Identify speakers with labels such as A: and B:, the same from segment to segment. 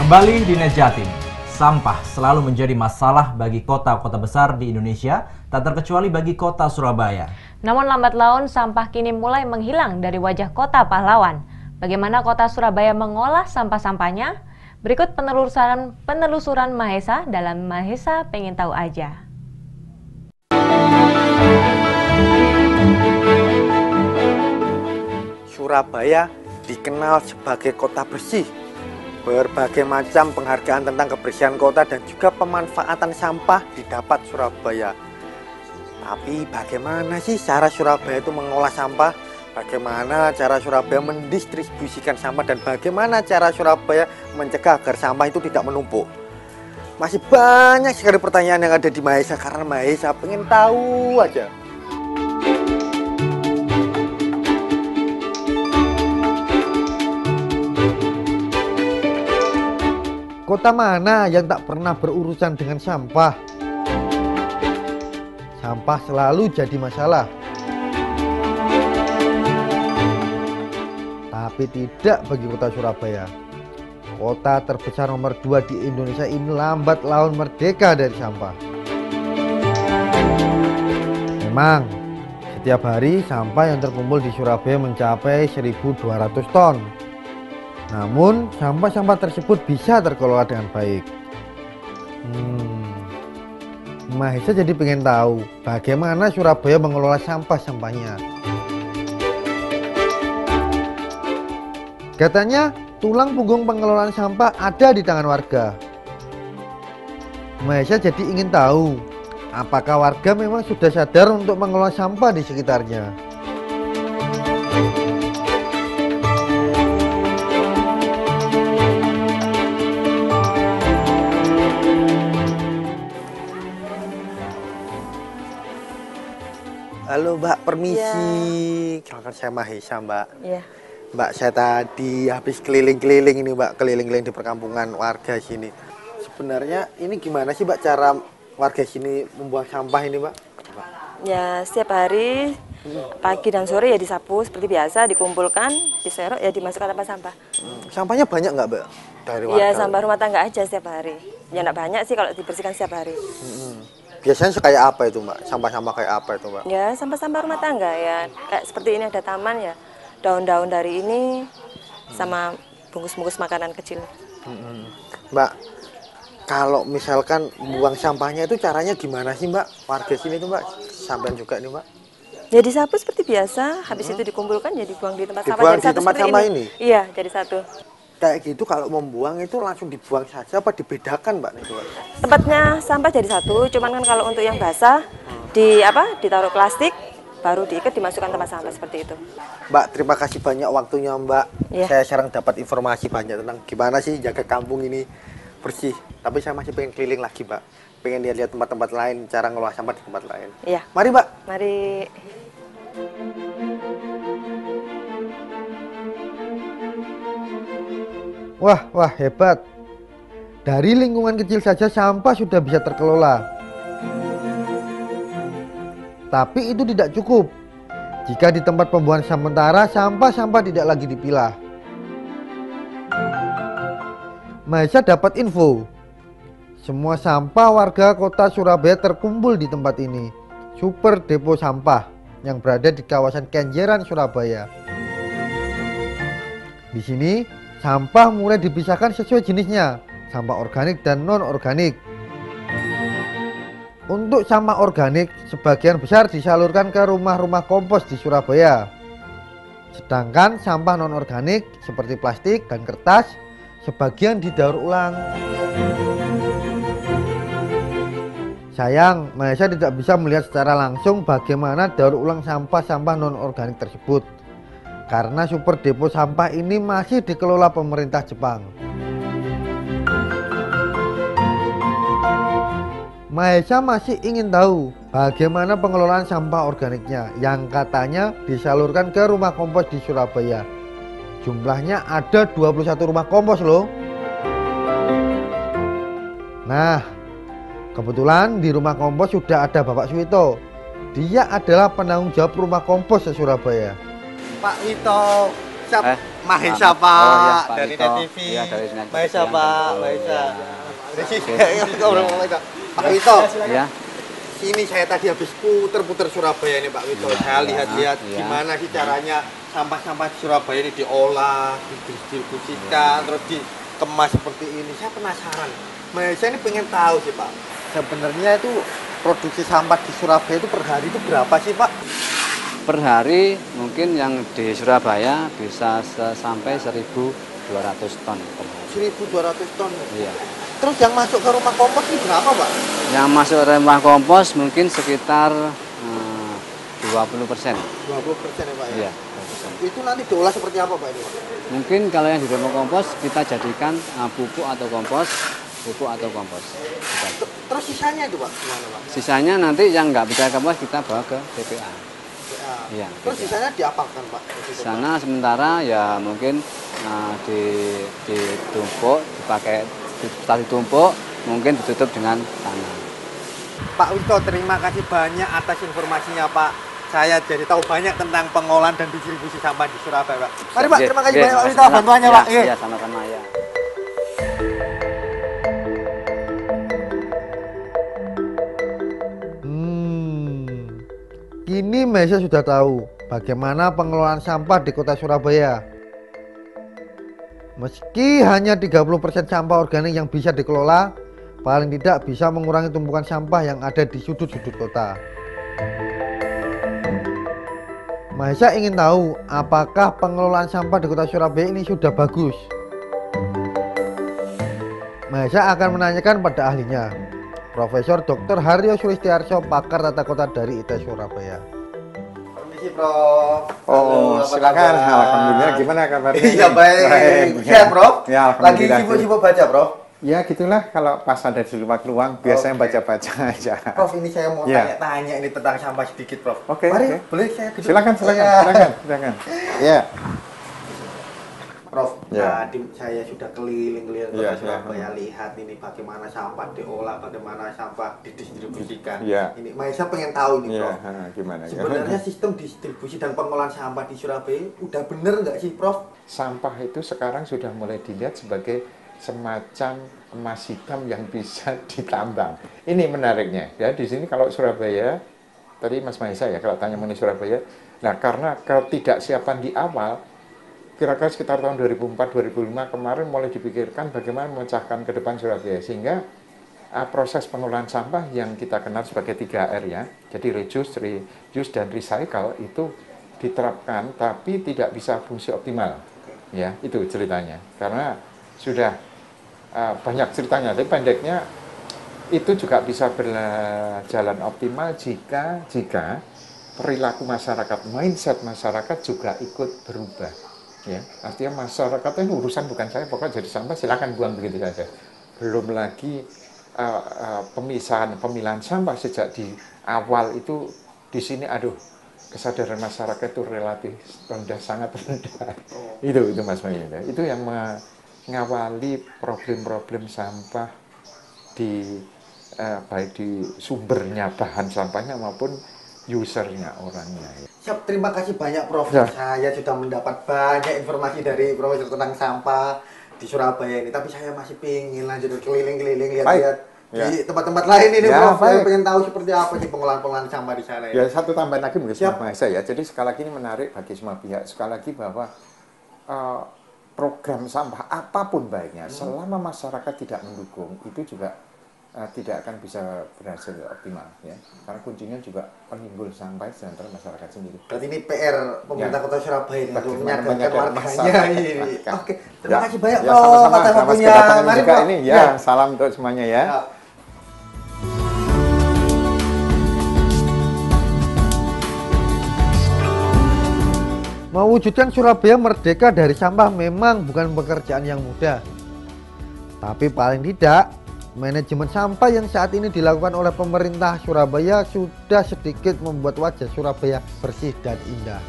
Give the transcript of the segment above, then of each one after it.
A: Kembali di Net Jatim, sampah selalu menjadi masalah bagi kota-kota besar di Indonesia, tak terkecuali bagi kota Surabaya.
B: Namun lambat laun sampah kini mulai menghilang dari wajah kota pahlawan. Bagaimana kota Surabaya mengolah sampah-sampahnya? Berikut penelusuran Mahesa dalam Mahesa Pengen Tahu Aja.
C: Surabaya dikenal sebagai kota bersih. Berbagai macam penghargaan tentang kebersihan kota dan juga pemanfaatan sampah didapat Surabaya. Tapi bagaimana sih cara Surabaya itu mengolah sampah? Bagaimana cara Surabaya mendistribusikan sampah? Dan bagaimana cara Surabaya mencegah agar sampah itu tidak menumpuk? Masih banyak sekali pertanyaan yang ada di Mahesa, karena Mahesa pengen tahu aja. Kota mana yang tak pernah berurusan dengan sampah? Sampah selalu jadi masalah. Tapi tidak bagi kota Surabaya. Kota terbesar nomor 2 di Indonesia ini lambat laun merdeka dari sampah. Memang, setiap hari sampah yang terkumpul di Surabaya mencapai 1.200 ton. Namun, sampah-sampah tersebut bisa terkelola dengan baik. Mahesa jadi pengen tahu bagaimana Surabaya mengelola sampah-sampahnya. Katanya, tulang punggung pengelolaan sampah ada di tangan warga. Mahesa jadi ingin tahu, apakah warga memang sudah sadar untuk mengelola sampah di sekitarnya. Halo Mbak, permisi. Kenalkan saya Mahesa, Mbak.
D: Iya.
C: Mbak, saya tadi habis keliling-keliling ini, Mbak, keliling-keliling di perkampungan warga sini. Sebenarnya ini gimana sih, Mbak, cara warga sini membuang sampah ini, Mbak?
D: Ya, setiap hari pagi dan sore ya disapu seperti biasa, dikumpulkan, diserok ya dimasukkan tempat sampah.
C: Sampahnya banyak nggak, Mbak, dari warga?
D: Ya, sampah rumah tangga aja setiap hari. Ya enggak banyak sih kalau dibersihkan setiap hari.
C: Biasanya kayak apa itu, Mbak? Sampah-sampah kayak apa itu, Mbak?
D: Ya, sampah-sampah rumah tangga ya. Kayak seperti ini ada taman ya. Daun-daun dari ini sama bungkus-bungkus makanan kecil.
C: Mbak, kalau misalkan buang sampahnya itu caranya gimana sih, Mbak? Warga sini tuh, Mbak, sampean juga nih, Mbak.
D: Ya disapu seperti biasa, habis itu dikumpulkan ya dibuang di tempat sampah.
C: Dibuang
D: Jadi
C: di
D: satu
C: tempat
D: seperti
C: sampah ini?
D: Iya, jadi satu.
C: Kayak gitu kalau membuang itu langsung dibuang saja apa dibedakan, Mbak? Itu, Mbak?
D: Tempatnya sampah jadi satu, cuman kan kalau untuk yang basah ditaruh plastik, baru diikat dimasukkan tempat sampah seperti itu.
C: Mbak, terima kasih banyak waktunya, Mbak.
D: Iya.
C: Saya sekarang dapat informasi banyak tentang gimana sih jaga kampung ini bersih. Tapi saya masih pengen keliling lagi, Mbak. Pengen lihat-lihat tempat-tempat lain, cara ngelola sampah di tempat lain.
D: Iya.
C: Mari, Mbak.
D: Mari.
C: Wah, hebat. Dari lingkungan kecil saja sampah sudah bisa terkelola. Tapi itu tidak cukup. Jika di tempat pembuangan sementara sampah-sampah tidak lagi dipilah. Mahesa dapat info. Semua sampah warga kota Surabaya terkumpul di tempat ini. Super Depo Sampah yang berada di kawasan Kenjeran, Surabaya. Di sini sampah mulai dipisahkan sesuai jenisnya, sampah organik dan non-organik. Untuk sampah organik, sebagian besar disalurkan ke rumah-rumah kompos di Surabaya. Sedangkan sampah non-organik seperti plastik dan kertas, sebagian didaur ulang. Sayang, Mahesa tidak bisa melihat secara langsung bagaimana daur ulang sampah-sampah non-organik tersebut. Karena Super Depo Sampah ini masih dikelola pemerintah Jepang. Mahesa masih ingin tahu bagaimana pengelolaan sampah organiknya yang katanya disalurkan ke rumah kompos di Surabaya. Jumlahnya ada 21 rumah kompos loh. Nah, kebetulan di rumah kompos sudah ada Bapak Suwito. Dia adalah penanggung jawab rumah kompos di Surabaya. Pak Wito, siap. Mahesa Pak,
E: Oh, iya, Pak
C: dari
E: Wito.
C: Net TV.
E: Iya, dari Net TV.
C: Mahesa
E: Yang
C: Pak,
E: betul,
C: Mahesa.
E: iya.
C: Pak Wito,
E: Ya,
C: sini saya tadi habis puter-puter Surabaya ini Pak Wito. Saya lihat-lihat
E: iya.
C: gimana sih caranya sampah-sampah di Surabaya ini diolah, didistribusikan, terus dikemas seperti ini. Saya penasaran. Saya ini pengen tahu sih Pak. Sebenarnya itu produksi sampah di Surabaya itu per hari itu berapa sih Pak?
E: per hari mungkin yang di Surabaya bisa sampai 1.200 ton per hari.
C: 1.200 ton.
E: Iya.
C: Terus yang masuk ke rumah kompos ini berapa Pak?
E: Yang masuk rumah kompos mungkin sekitar 20%.
C: 20% ya Pak ya?
E: Iya, 20%.
C: Itu nanti diolah seperti apa Pak ini Pak?
E: Mungkin kalau yang di rumah kompos kita jadikan pupuk atau kompos. Kita.
C: Terus sisanya itu Pak gimana Pak?
E: Sisanya nanti yang nggak bisa kompos kita bawa ke TPA. Iya.
C: Terus
E: TPA.
C: sisanya diapakan Pak?
E: Di sana sementara ya mungkin ditumpuk, dipakai setelah ditumpuk mungkin ditutup dengan tanah.
C: Pak Wito, terima kasih banyak atas informasinya Pak. Saya jadi tahu banyak tentang pengolahan dan distribusi sampah di Surabaya Pak. Mari Pak, terima kasih banyak Pak Wito bantuannya Pak.
E: Iya, sama-sama ya.
C: Kini Mahesa sudah tahu bagaimana pengelolaan sampah di kota Surabaya. Meski hanya 30% sampah organik yang bisa dikelola, paling tidak bisa mengurangi tumpukan sampah yang ada di sudut-sudut kota. Mahesa ingin tahu apakah pengelolaan sampah di kota Surabaya ini sudah bagus. Mahesa akan menanyakan pada ahlinya, Profesor Dr. Haryo Sulistiarso, pakar tata kota dari ITS Surabaya. Permisi Prof.
F: Oh,
C: Halo,
F: silakan.
C: kabar?
F: Alhamdulillah, gimana kabarnya?
C: Iya baik. Sehat Prof?
F: Ya,
C: Lagi
F: alhamdulillah.
C: sibuk-sibuk baca Prof?
F: Ya gitulah, kalau pas ada di luar luang biasanya
C: Oke.
F: baca-baca aja.
C: Prof, ini saya mau
F: Ya.
C: tanya-tanya ini tentang sampah sedikit Prof.
F: Oke,
C: Mari,
F: oke.
C: boleh saya duduk?
F: Silakan.
C: Ya.
F: Ya.
C: Prof,
F: Ya.
C: tadi saya sudah keliling-keliling
F: Ya,
C: kota Surabaya, lihat ini bagaimana sampah diolah, bagaimana sampah didistribusikan.
F: Ya.
C: Ini Mahesa pengen tahu nih
F: Ya,
C: Prof.
F: gimana ya?
C: Sebenarnya sistem distribusi dan pengolahan sampah di Surabaya udah bener nggak sih Prof?
F: Sampah itu sekarang sudah mulai dilihat sebagai semacam emas hitam yang bisa ditambang. Ini menariknya ya, di sini kalau Surabaya, tadi Mas Mahesa ya, kalau tanya mengenai Surabaya, nah karena ketidaksiapan di awal, kira-kira sekitar tahun 2004-2005 kemarin mulai dipikirkan bagaimana memecahkan ke depan Surabaya, sehingga proses pengolahan sampah yang kita kenal sebagai 3R ya, jadi reduce, reuse, dan recycle itu diterapkan, tapi tidak bisa fungsi optimal ya, itu ceritanya. Karena sudah banyak ceritanya, tapi pendeknya itu juga bisa berjalan optimal jika perilaku masyarakat, mindset masyarakat juga ikut berubah. Ya, artinya masyarakat ini urusan bukan saya, pokoknya jadi sampah silakan buang begitu saja. Belum lagi pemilahan sampah sejak di awal itu di sini, aduh, kesadaran masyarakat itu relatif rendah, sangat rendah. Itu Mas Mayenda. Itu yang mengawali problem-problem sampah di baik di sumbernya, bahan sampahnya maupun usernya, orangnya.
C: Siap, terima kasih banyak Prof.
F: Ya.
C: Saya sudah mendapat banyak informasi dari Profesor tentang sampah di Surabaya ini. Tapi saya masih pengen lanjut keliling-keliling, lihat-lihat
F: Ya.
C: di tempat-tempat lain ini
F: Ya,
C: Prof. Saya
F: baik.
C: pengen tahu seperti apa sih pengolahan sampah di sana.
F: Ya, satu tambahan lagi mungkin
C: Siap.
F: Mas Mahesa ya. Jadi sekali lagi ini menarik bagi semua pihak. Sekali lagi bahwa program sampah apapun baiknya, selama masyarakat tidak mendukung, itu juga tidak akan bisa berhasil optimal ya. Karena kuncinya juga penimbul sampah di antara masyarakat sendiri.
C: Berarti ini PR pemerintah
F: Ya.
C: Kota Surabaya ini untuk
F: Bagaimana
C: menyadarkan
F: menyadarkan
C: warganya
F: masyarakat.
C: ini. Oke, terima
F: Ya.
C: kasih banyak
F: Ya,
C: Prof.
F: sama-sama.
C: atas
F: Sama
C: waktunya.
F: kedatangan
C: Mari
F: juga
C: Prof.
F: ini ya. Salam untuk semuanya ya.
C: Ya. Mewujudkan Surabaya merdeka dari sampah memang bukan pekerjaan yang mudah. Tapi paling tidak, manajemen sampah yang saat ini dilakukan oleh pemerintah Surabaya sudah sedikit membuat wajah Surabaya bersih dan indah.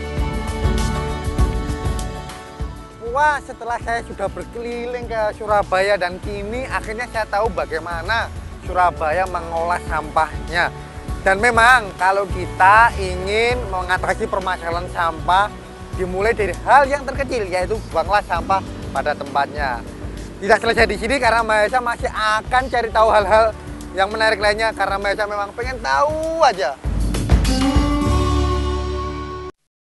C: Wah, setelah saya sudah berkeliling ke Surabaya dan kini akhirnya saya tahu bagaimana Surabaya mengolah sampahnya. Dan memang kalau kita ingin mengatasi permasalahan sampah, Dimulai dari hal yang terkecil, yaitu buanglah sampah pada tempatnya. Tidak selesai di sini karena Mahesa masih akan cari tahu hal-hal yang menarik lainnya, karena Mahesa memang pengen tahu aja